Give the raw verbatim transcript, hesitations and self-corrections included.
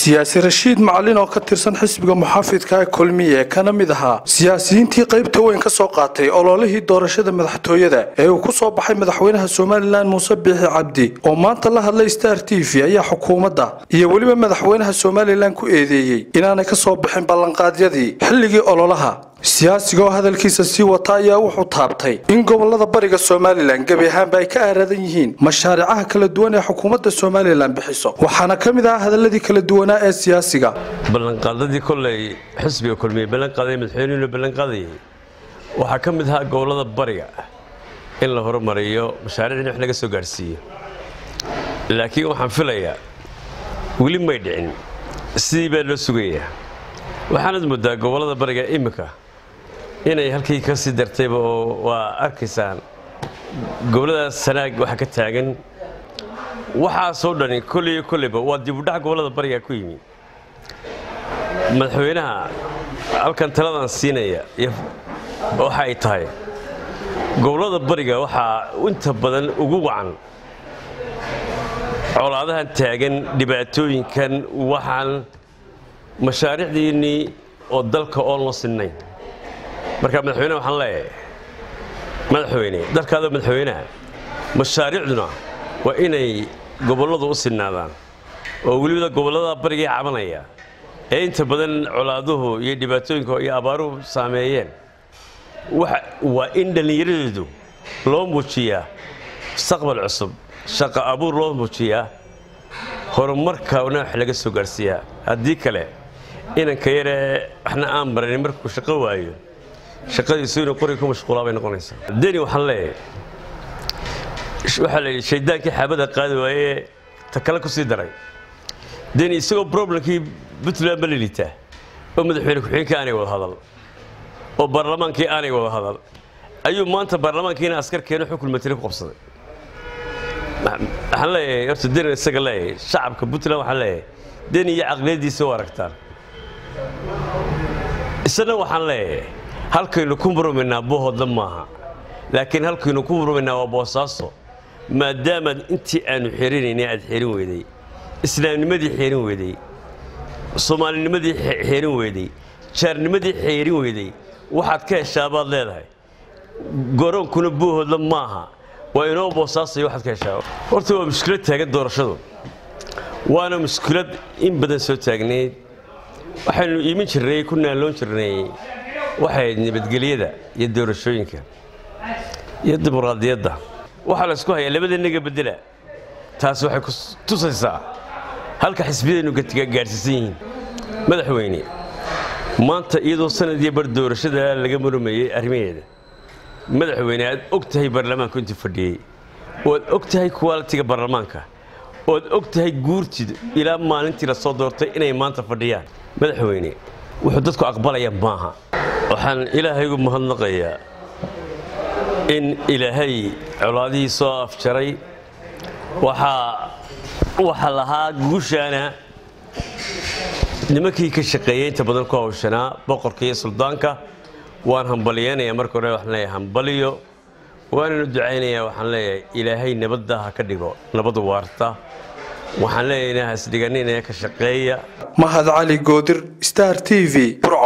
siyaasi Rashiid Macalin oo ka tirsan xisbiga muxaafidka ee Kulmiye kana mid ahaa siyaasiyiintii qaybta weyn ka soo qaatay ololihii doorashada madaxtooyada ee uu ku soo baxay madaxweynaha Soomaaliland Muuse Biixi Cabdi oo maanta la hadlay Star T V ayaa xukuumadda iyo waliba madaxweynaha Soomaaliland ku eedeeyay inaanay ka soo bixin ballanqaadyadii xilligii ololaha siyaasiga oo hadalkiisa si wata ayaa wuxuu taabtay in gobolada bariga Soomaaliland gabi ahaanba ay ka aaradan yihiin mashaariicaha kala duwan ee xukuumadda Soomaaliland bixiso waxaana kamid ah hadaladii kala duwanaa ee siyaasiga ballanqaadyadii kulay xisbiga Kulmiye ballanqaaday madaxweynuhu ballanqaaday waxa kamid ah gobolada bariga in la horumariyo mashaariicda wax laga soo gaarsiiyo laakiin waxaan filayaa wali ma dhicin sidii baa loo sugayaa waxaan muddaa gobolada bariga imika inay halkii ka sii dartay oo waa arkaysaan gobolada Sanaag waxa ka taagan waxa soo dhani kulliye kulliba waa dib u dhac gobolada bariga ku yimi madaxweynaha halkan taladan siinaya waxa ay tahay gobolada bariga waxa inta badan ugu wacan colaadahan taagan dhibaatooyinkan waxaan mashaariicdiini oo dalka oo loo sinnayn marka madaxweynaha waxaan leeyahay madaxweyne dalkaada madaxweynaha mashaariicduna waa inay goboladu u sinnaadaan oo waliba gobolada bariga cabanaya ee inta badan colaaduhu iyo dhibaatooyinka iyo abaaruhu saameeyeen waa in dhalinyaradu loo muujiyaa mustaqbal cusub shaqo abuur loo muujiyaa horumarka wax laga soo gaarsiiyaa haddii kale inanka yare waxna aan barin markuu shaqo waayo shaqadiisu inuu qori ku mashquulaa bay noqonaysaa deni waxaan leeyahay waxa la yidhi shaydaankii xaabada qaadi waaye ta kale ku sii daray deni isagoo problemkii Puntland ma lilitaa oo madaxweyne ku-xigeenka aanay wada hadal oo baarlamaankii aanay wada hadal ayuu maanta baarlamaankiina askar keeno xukun matali ku qabsaday waxaan leeyahay horta deni isaga leeyahay shacabka Puntland waxaan leeyahay deni iyo caqliyadiisa u aragtaan isna waxaan leeyahay halkaynu ku muruminaa bohooda maaha laakiin halkaynu ku muruminaa waa boosaaso maadaama intii aanu xirinaynay aad xirin weeday islaamnimadii xirin weeday soomaalinimadii xirin weeday jaarnimadii xirin weeday waxaad ka heshaa baad leedahay goroonkuna bohooda maaha waa inoo boosaaso waxaad ka heshaa horta waa mushkilad taagan doorashadu waana mushkilad in badan soo taagneed waxaanu iimin jirnay ku naaloon jirnay waxay nabadgelyada iyo doorashooyinka iyo dimuqraadiyadda waxa la isku hayaa labadeenaga bedela taas waxay ku tusaysaa halka xisbiyeenu gaarsiisan yihiin madaxweyne maanta iyadoo sanad iyo bar doorashada laga murumayay arrimaheeda madaxweyne aad ogtahay baarlamaanku intii fadhiyay oo aad ogtahay quality-ga baarlamaanka oo aad ogtahay guurtida ilaa maalintii la soo doortay inay maanta fadhiyaan madaxweyne wuxuu dadku aqbalaya maaha waxaan ilaahay ugu mahadnaqayaa in ilaahay colaadii soo afjaray waxa waxa lahaa guushaana nimankii ka shaqeeyay inta badan ku hawshanaa boqorka iyo suldaanka waan hambaliyeenayaa marka hore waxaan leeyahay hambaliyo waana ducaynayaa waxaan leeyahay ilaahay nabadda ha ka dhigo nabad waarta waxaan leeyahay has dhiganina ka shaqeeya Mahad Ali Goodir Star T V